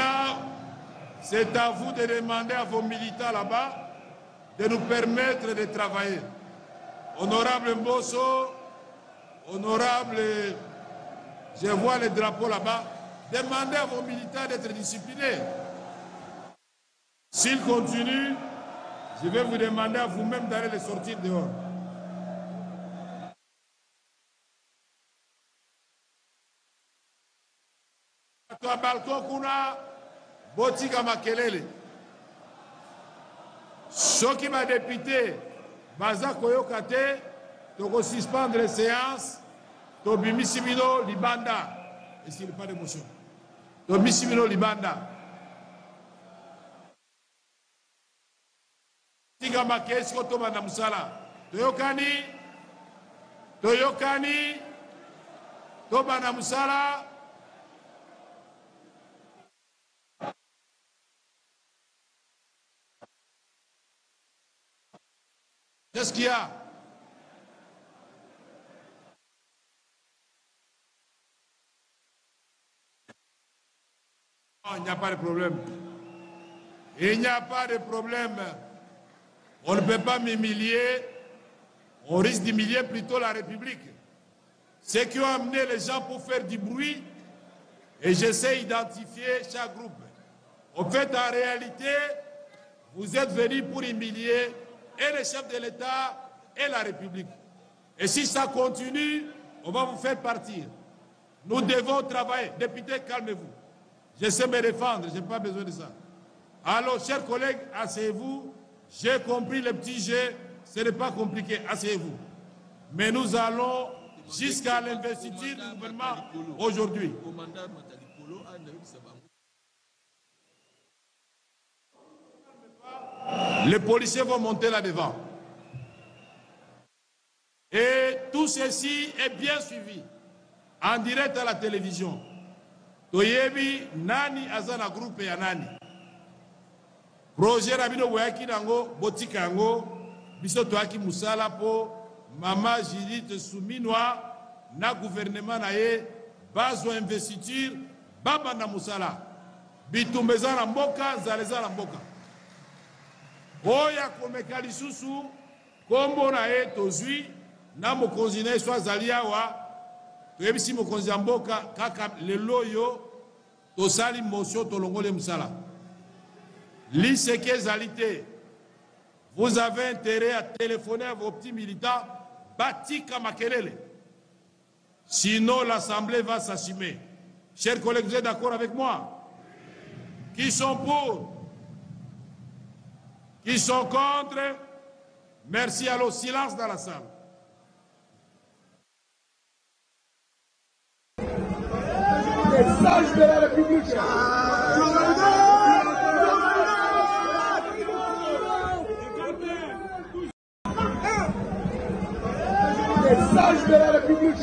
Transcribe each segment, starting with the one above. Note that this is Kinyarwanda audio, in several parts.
Maintenant, c'est à vous de demander à vos militants là-bas de nous permettre de travailler. Honorable Mbosso, honorable, je vois les drapeaux là-bas, demandez à vos militants d'être disciplinés. S'ils continuent, je vais vous demander à vous-même d'aller les sortir dehors. Toi, balcon, kuna, botika makelele. Ce qui m'a député, Baza Koyokate, de suspendre les séances, de Bimissimino Libanda. Est-ce qu'il n'y a pas d'émotion? De Bimissimino Libanda. Tigama Kesko Tomana Musala. Toyokani, Tomana Musala. Qu'est-ce qu'il y a? Non, il n'y a pas de problème. Il n'y a pas de problème. On ne peut pas m'humilier. On risque d'humilier plutôt la République. Ceux qui ont amené les gens pour faire du bruit, et j'essaie d'identifier chaque groupe. En fait, en réalité, vous êtes venus pour humilier et le chef de l'État et la République. Et si ça continue, on va vous faire partir. Nous devons travailler. Député, calmez-vous. Je sais me défendre, je n'ai pas besoin de ça. Alors, chers collègues, asseyez-vous. J'ai compris le petit jeu, ce n'est pas compliqué, asseyez-vous. Mais nous allons jusqu'à l'investiture du gouvernement aujourd'hui. Les policiers vont monter là-devant. Et tout ceci est bien suivi, en direct à la télévision. Toyebi, nani azana groupe ya nani. Projet Rabino Wayaki Nango, Botikango, Biso Toaki Moussala po, Mama Judith Souminwa, na gouvernement naye, bazo investiture, Baba na Moussala. Bitumbeza na mboka, zaleza na mboka. Oya komekali susu, kombo naye tozui, na mokonzi naye swa zaliawa, toyebisi mokonzi ya mboka, kaka lelo yo, tosali motion tolongole Moussala. L'ICK Zalité, vous avez intérêt à téléphoner à vos petits militants, Batika Makelele. Sinon, l'Assemblée va s'assumer. Chers collègues, vous êtes d'accord avec moi? Qui sont pour? Qui sont contre? Merci. Alors, silence dans la salle. Les sages de la République. Les sages de la République.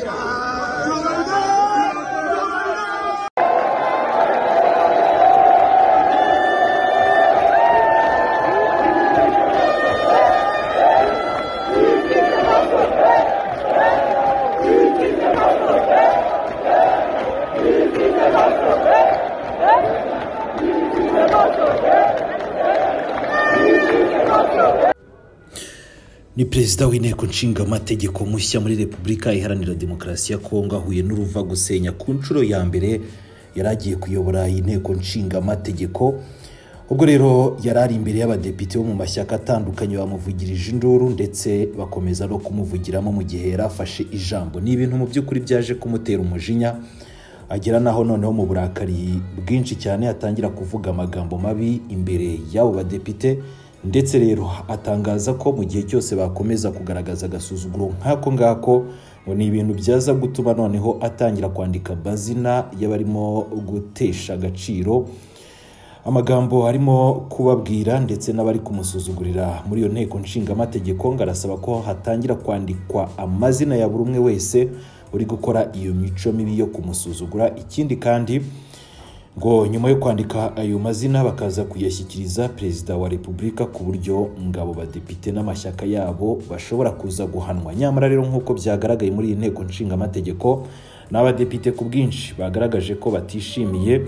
Ni perezida w'inteko nshingamategeko mushya muri Repubulika Iharanira Demokarasi ya Kongo ahuye n'uruva gusenya ku nshuro ya mbere yaragiye kuyobora inteko nshingamategeko. Ubwo rero yarari imbere y'abadepite bo mu mashyaka atandukanye bamuvugirije induru ndetse bakomeza no kumuvugiramo mu gihe yarafashe ijambo. Ni ibintu mu by'ukuri byaje kumutera umujinya agera naho noneho mu burakari bwinshi cyane atangira kuvuga amagambo mabi imbere y'abo badepite. Ndetse rero atangaza ko mu gihe cyose bakomeza kugaragaza agasuzuguro nk'ako ngako ngo ni ibintu byaza gutuma noneho atangira kwandika bazina y'abarimo gutesha agaciro amagambo harimo kubabwira ndetse n'abari kumusuzugurira muri iyo nteko nshingamategeko. Ngarasaba ko hatangira kwandikwa amazina ya buri umwe wese uri gukora iyo mico mibi yo kumusuzugura. Ikindi kandi ngo nyuma yo kwandika ayo mazina bakaza kuyashyikiriza perezida wa Repubulika ku buryo ngabo badepite n'amashyaka yabo bashobora kuza guhanwa. Nyamara rero nk'uko byagaragaye muri iyi nteko nshingamategeko n'abadepite ku bwinshi bagaragaje ko batishimiye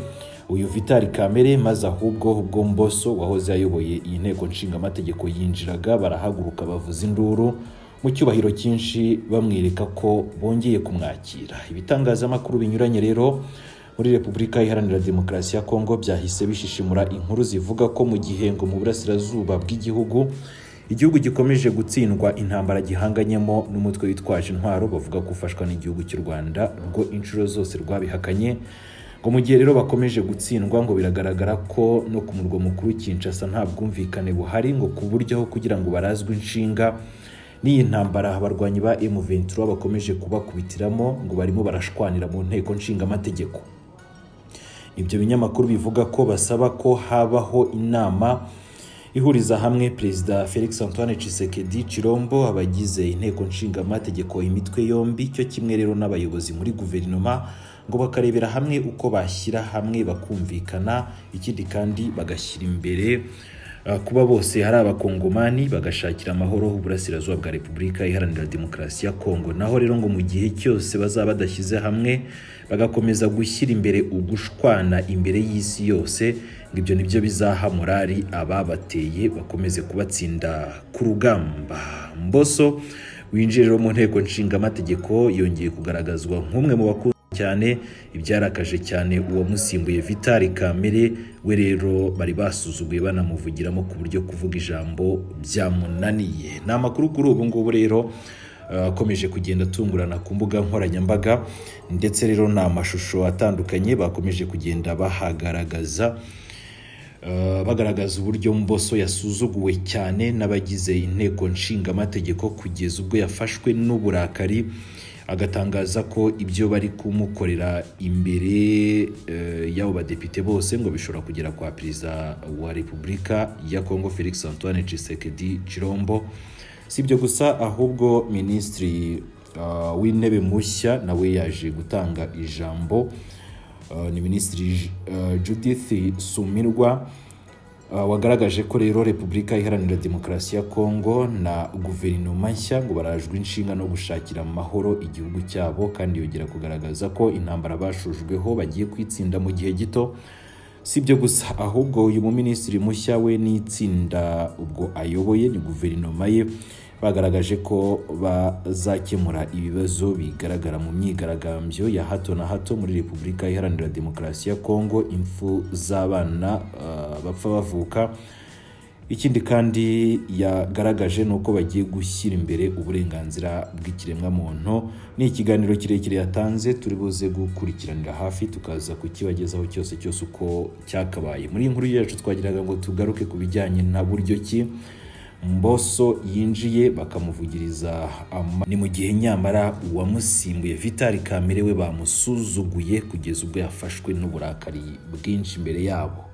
uyu Vital Kamerhe, maze ahubwo ubwo Mbosso wahoze ayoboye iyi nteko nshinga amategeko yinjiraga barahaguruka bavuza induru mu cyubahiro cyinshi bamwereka ko bongeye kumwakira. Ibitangazamakuru binyuranye rero muri Repubulika Iharanira Demokarasi ya Kongo byahise bishishimura inkuru zivuga ko mu gihe ngo mu burasirazuba bw'igihugu igihugu gikomeje gutsindwa intambara gihanganyemo n'umutwe witwaje intwaro bavuga ko ufashwa n'igihugu cy'u Rwanda rwo inshuro zose rwabihakanye, ngo mu gihe rero bakomeje gutsindwa ngo biragaragara ko no ku murwa mukuru Kinshasa nta bwumvikane buhari, ngo ku buryo aho kugira ngo barazwe inshinga n'iyi ntambara abarwanyi ba M23 bakomeje kubakubitiramo ngo barimo barashwanira mu nteko nshinga amategeko. Ibyo binyamakuru bivuga ko basaba ko habaho inama ihuriza hamwe Perezida Felix Antoine Tshisekedi Chilombo, abagize inteko nshinga amategeko imitwe yombi, cyo kimwe rero n'abayobozi muri guverinoma, ngo bakarebera hamwe uko bashyira hamwe bakumvikana, ikindi kandi bagashyira imbere kuba bose hari abakongomani bagashakira amahoro uburasirazuba bwa Repubulika Iharanira Demokarasi ya Kongo. Naho rero ngo mu gihe cyose bazaba badashyize hamwe bagakomeza gushyira imbere ugushwana imbere y'isi yose, ngo ibyo nibyo bizaha morali ababateye bakomeze kubatsinda ku rugamba. Mbosso winjiye rero mu nteko nshinga amategeko yongeye kugaragazwa nk'umwe mu bakunzi cyane ibyarakaje cyane uwo musimbuye Vital Kamerhe, we rero bari basuzuguye banamuvugiramo ku buryo kuvuga ijambo byamunaniye. Ni amakuru kuri ubu ngubu rero akomeje kugenda tungurana ku mbuga nkoranyambaga, ndetse rero ni amashusho atandukanye bakomeje kugenda bagaragaza uburyo Mbosso yasuzuguwe cyane n'abagize inteko nshinga amategeko kugeza ubwo yafashwe n'uburakari, agatangaza ko ibyo bari kumukorera imbere y'abo badepite bose ngo bishobora kugera kwa Perezida wa Repubulika ya Kongo Felix Antoine Tshisekedi Chilombo. Si ibyo gusa, ahubwo Minisitiri w'intebe mushya nawe yaje gutanga ijambo. Ni Minisitiri Judith Suminwa wagaragaje ko rero Repubulika Iharanira Demokarasi ya Kongo na guverinoma nshya ngo barajwe inshinga no gushakira amahoro igihugu cyabo, kandi yongera kugaragaza ko intambara bashujweho bagiye kwitsinda mu gihe gito. Si ibyo gusa, ahubwo uyu muminisitiri mushya we n'itsinda ubwo ayoboye ni guverinoma ye bagaragaje ko bazakemura ibibazo bigaragara mu myigaragambyo ya hato na hato muri Repubulika Iharanira Demokarasi ya Kongo, impfu z'abana bapfa bavuka. Ikindi kandi yagaragaje nuko bagiye gushyira imbere uburenganzira bw'ikiremwa muntu. Ni ikiganiro kirekire yatanze, turi buze gukurikiranira hafi tukaza kukibagezaho cyose uko cyakabaye. Muri inkuru yacu twagiraga ngo tugaruke ku bijyanye na buryo ki Mbosso yinjiye bakamuvugiriza ni mu gihe nyamara uwamusimbuye Vital Kamerhe we bamusuzuguye kugeza ubwo yafashwe n'uburakari bwinshi imbere yabo.